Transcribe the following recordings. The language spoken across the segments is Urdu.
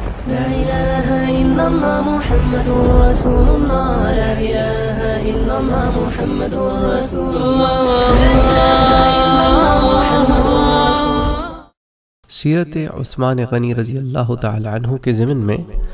لا إله إلا الله محمد رسول الله لا إله إلا الله محمد رسول الله لا إله إلا الله محمد رسول الله۔ سیرت عثمان غنی رضی اللہ تعالی عنہ کے ضمن میں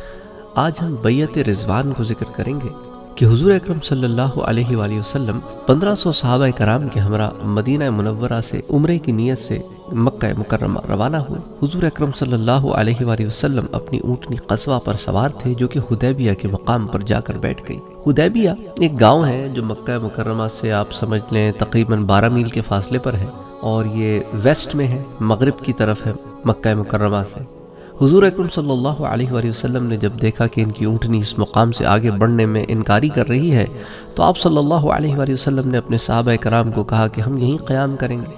آج ہم بیعت رضوان کو ذکر کریں گے کہ حضور اکرم صلی اللہ علیہ وآلہ وسلم 1500 صحابہ کرام کے ہمراہ مدینہ منورہ سے عمرے کی نیت سے مکہ مکرمہ روانہ ہوئے۔ حضور اکرم صلی اللہ علیہ وآلہ وسلم اپنی اونٹنی قصوہ پر سوار تھے جو کہ حدیبیہ کے مقام پر جا کر بیٹھ گئی۔ حدیبیہ ایک گاؤں ہے جو مکہ مکرمہ سے آپ سمجھ لیں تقریباً 12 میل کے فاصلے پر ہے، اور یہ ویسٹ میں ہے، مغرب کی طرف ہے مکہ مکرمہ سے۔ حضور اکرم صلی اللہ علیہ وآلہ وسلم نے جب دیکھا کہ ان کی اونٹنی اس مقام سے آگے بڑھنے میں انکاری کر رہی ہے تو آپ صلی اللہ علیہ وآلہ وسلم نے اپنے صحابہ کرام کو کہا کہ ہم یہیں قیام کریں گے۔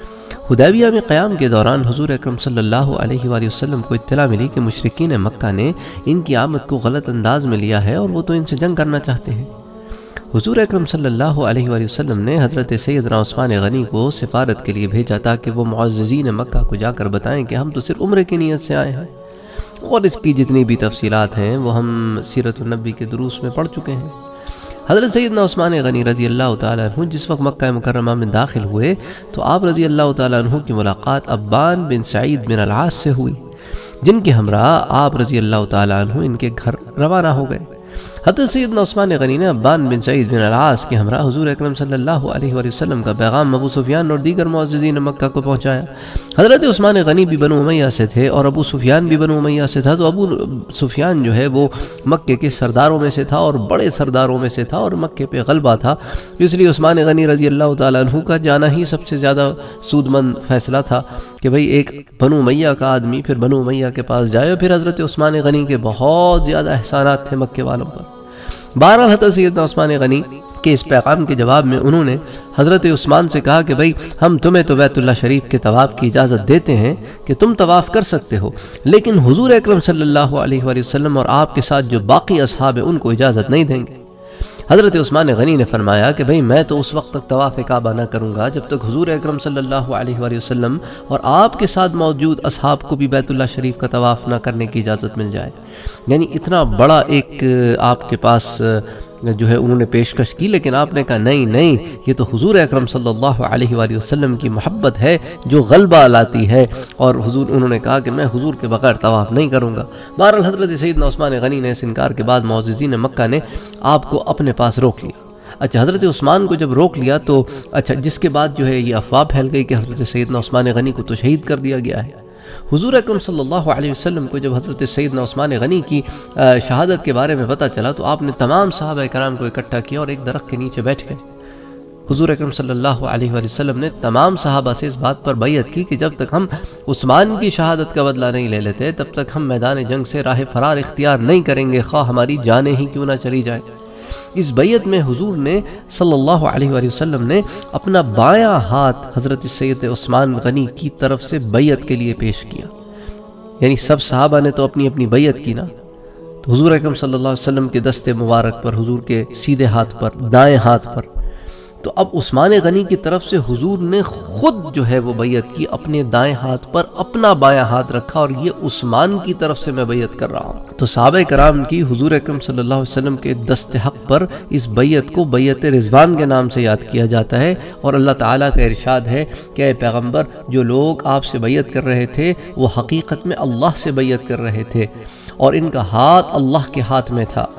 حدیبیہ میں قیام کے دوران حضور اکرم صلی اللہ علیہ وآلہ وسلم کو اطلاع ملی کہ مشرکین مکہ نے ان کی آمد کو غلط انداز میں لیا ہے اور وہ تو ان سے جنگ کرنا چاہتے ہیں۔ حضور اکرم صلی اللہ علیہ وآلہ وسلم نے حضرت سیدنا عثمان غنی کو سفارت کے لیے بھیجا تاکہ وہ معززین مکہ کو جا کر بتائیں کہ ہم تو صرف عمرے کی نیت سے آئے ہیں، اور اس کی جتنی بھی تفصیلات ہیں وہ ہم سیرت النبی کے دروس میں پڑھ چکے ہیں۔ حضرت سیدنا عثمان غنی رضی اللہ تعالیٰ عنہ جس وقت مکہ مکرمہ میں داخل ہوئے تو آپ رضی اللہ تعالیٰ عنہ کی ملاقات ابان بن سعید بن العاص سے ہوئی، جن کے ہمراہ آپ رضی اللہ تعالیٰ عنہ ان کے گھر روانہ ہو گئے۔ حضرت سیدنا عثمان غنی نے ابان بن سعید بن العاص کے ہمراہ حضور اکرم صلی اللہ علیہ وآلہ وسلم کا پیغام ابو سفیان اور دیگر معززین مکہ کو پہنچایا۔ حضرت عثمان غنی بھی بنو امیہ سے تھے اور ابو سفیان بھی بنو امیہ سے تھا، تو ابو سفیان جو ہے وہ مکے کے سرداروں میں سے تھا اور بڑے سرداروں میں سے تھا اور مکے پہ غلبہ تھا، اس لیے عثمان غنی رضی اللہ تعالیٰ عنہ کا جانا ہی سب سے زیادہ سود مند فیصلہ تھا کہ بھئی ایک بنو امیہ کا آدمی پھر بنو امیہ کے پاس جائے، اور پھر حضرت عثمان غنی کے بہت زیادہ احسانات تھے مکے والوں پر۔ بہرحال حضرت سیدنا عثمان غنی کے اس پیغام کے جواب میں انہوں نے حضرت عثمان سے کہا کہ بھئی ہم تمہیں تو بیت اللہ شریف کے طواف کی اجازت دیتے ہیں کہ تم طواف کر سکتے ہو، لیکن حضور اکرم صلی اللہ علیہ وآلہ وسلم اور آپ کے ساتھ جو باقی اصحاب ہیں ان کو اجازت نہیں دیں گے۔ حضرت عثمان غنی نے فرمایا کہ بھئی میں تو اس وقت تک طواف کعبہ نہ کروں گا جب تک حضور اکرم صلی اللہ علیہ وآلہ وسلم اور آپ کے ساتھ موجود اصحاب کو بھی بیت اللہ شریف کا طواف نہ کرنے کی اجازت مل جائے۔ یعنی اتنا بڑا ایک آپ کے پاس جو ہے انہوں نے پیشکش کی، لیکن آپ نے کہا نہیں، یہ تو حضور اکرم صلی اللہ علیہ وآلہ وسلم کی محبت ہے جو غلبہ لاتی ہے، اور انہوں نے کہا کہ میں حضور کے بغیر طواف نہیں کروں گا۔ بہرحال حضرت سیدنا عثمان غنی نے اس انکار کے بعد معززین مکہ نے آپ کو اپنے پاس روک لیا۔ اچھا، حضرت عثمان کو جب روک لیا تو جس کے بعد جو ہے یہ افواہ پھیل گئی کہ حضرت سیدنا عثمان غنی کو تو شہید کر دیا گیا ہے۔ حضور اکرم صلی اللہ علیہ وسلم کو جب حضرت سیدنا عثمان غنی کی شہادت کے بارے میں پتہ چلا تو آپ نے تمام صحابہ کرام کو اکٹھا کیا اور ایک درخت کے نیچے بیٹھ گئے۔ حضور اکرم صلی اللہ علیہ وآلہ وسلم نے تمام صحابہ سے اس بات پر بیعت کی کہ جب تک ہم عثمان کی شہادت کا بدلہ نہیں لے لیتے تب تک ہم میدان جنگ سے راہ فرار اختیار نہیں کریں گے، خواہ ہماری جانیں ہی کیوں نہ چلی جائیں۔ اس بیعت میں حضور نے صلی اللہ علیہ وآلہ وسلم نے اپنا بایاں ہاتھ حضرت سید عثمان غنی کی طرف سے بیعت کے لیے پیش کیا، یعنی سب صحابہ نے تو اپنی اپنی بیعت کی نا، تو حضور اکرم صلی اللہ علیہ وسلم کے دست مبارک پر، حضور کے سیدھے ہاتھ پر، دائیں ہاتھ پر، تو اب عثمان غنی کی طرف سے حضور نے خود جو ہے وہ بیعت کی، اپنے دائیں ہاتھ پر اپنا بایاں ہاتھ رکھا اور یہ عثمان کی طرف سے میں بیعت کر رہا ہوں۔ تو صحابہ کرام کی حضور اکرم صلی اللہ علیہ وسلم کے دست حق پر اس بیعت کو بیعت رضوان کے نام سے یاد کیا جاتا ہے، اور اللہ تعالیٰ کا ارشاد ہے کہ اے پیغمبر جو لوگ آپ سے بیعت کر رہے تھے وہ حقیقت میں اللہ سے بیعت کر رہے تھے، اور ان کا ہاتھ اللہ کے ہاتھ میں تھا،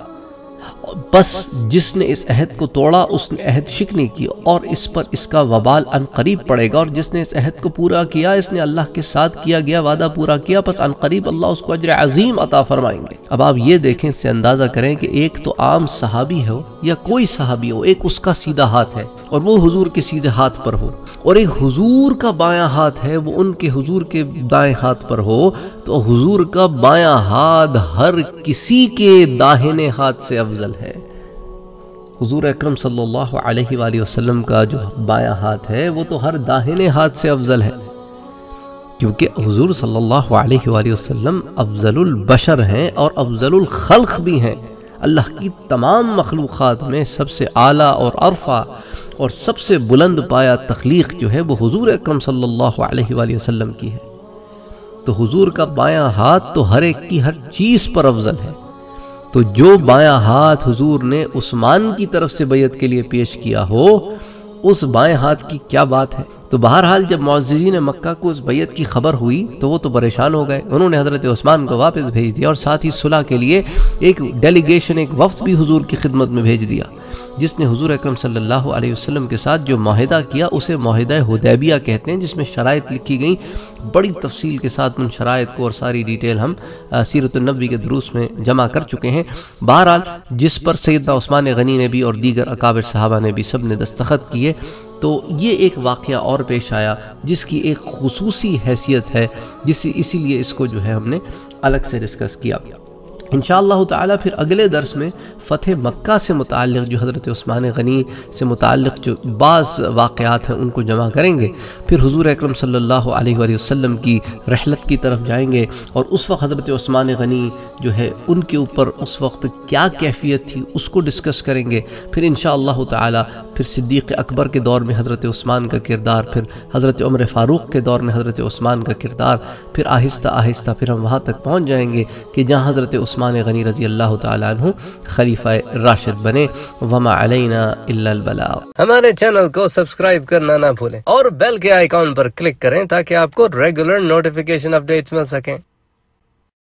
بس جس نے اس عہد کو توڑا اس نے عہد شکنی کی، اور اس پر اس کا وبال ان قریب پڑے گا، اور جس نے اس عہد کو پورا کیا اس نے اللہ کے ساتھ کیا گیا وعدہ پورا کیا، پس ان قریب اللہ اس کو اجر عظیم عطا فرمائیں گے۔ اب آپ یہ دیکھیں، اس سے اندازہ کریں کہ ایک تو عام صحابی ہو یا کوئی صحابی ہو، ایک اس کا سیدھا ہاتھ ہے اور وہ حضور کے سیدھے ہاتھ پر ہو، اور ایک حضور کا بایاں ہاتھ ہے وہ ان کے حضور کے دائیں ہاتھ پر ہو، تو حضور کا بایاں ہاتھ ہر کسی کے داہنے ہاتھ سے افضل ہے۔ حضور اکرم صلی اللہ علیہ وآلہ وسلم کا جو بایاں ہاتھ ہے وہ تو ہر داہنے ہاتھ سے افضل ہے، کیونکہ حضور صلی اللہ علیہ وآلہ وسلم افضل البشر ہیں اور افضل الخلق بھی ہیں۔ اللہ کی تمام مخلوقات میں سب سے اعلیٰ اور ارفع اور سب سے بلند پایا تخلیق جو ہے وہ حضور اکرم صلی اللہ علیہ وآلہ وسلم کی ہے۔ تو حضور کا بایاں ہاتھ تو ہر ایک کی ہر چیز پر افضل ہے، تو جو بایاں ہاتھ حضور نے عثمان کی طرف سے بیعت کے لیے پیش کیا ہو، اس بائیں ہاتھ کی کیا بات ہے۔ تو بہرحال جب معززین مکہ کو اس بیعت کی خبر ہوئی تو وہ تو پریشان ہو گئے، انہوں نے حضرت عثمان کو واپس بھیج دیا، اور ساتھ ہی صلح کے لیے ایک ڈیلیگیشن، ایک وفد بھی حضور کی خدمت میں بھیج دیا، جس نے حضور اکرم صلی اللہ علیہ وسلم کے ساتھ جو معاہدہ کیا اسے معاہدہ حدیبیہ کہتے ہیں، جس میں شرائط لکھی گئیں بڑی تفصیل کے ساتھ۔ ان شرائط کو اور ساری ڈیٹیل ہم سیرت النبوی کے دروس میں جمع کر چکے ہیں۔ بہرحال جس پر سیدنا عثمان غنی نے بھی اور دیگر اکابر صحابہ نے بھی سب نے دستخط کیے، تو یہ ایک واقعہ اور پیش آیا جس کی ایک خصوصی حیثیت ہے، اسی لیے اس کو جو ہے ہم نے الگ سے ڈسکس کیا۔ انشاءاللہ تعالی پھر اگلے درس میں فتح مکہ سے متعلق جو حضرت عثمان غنی سے متعلق جو بعض واقعات ہیں ان کو جمع کریں گے، پھر حضور اکرم صلی اللہ علیہ وآلہ وسلم کی رحلت کی طرف جائیں گے، اور اس وقت حضرت عثمان غنی جو ہے ان کے اوپر اس وقت کیا کیفیت تھی اس کو ڈسکس کریں گے۔ پھر انشاءاللہ تعالی پھر صدیق اکبر کے دور میں حضرت عثمان کا کردار، پھر حضرت عمر فاروق کے دور میں حضرت عثمان کا کردار، پھر آہستہ آہستہ پھر ہم وہاں تک پہنچ جائیں گے کہ جہاں حضرت عثمان غنی رضی اللہ تعالیٰ عنہ خلیفہ راشد بنے۔ وما علینا الا البلاغ۔ ہمارے چینل کو سبسکرائب کرنا نہ بھولیں اور بیل کے آئیکن پر کلک کریں تاکہ آپ کو ریگولر نوٹیفیکیشن اپڈیٹس مل سکیں۔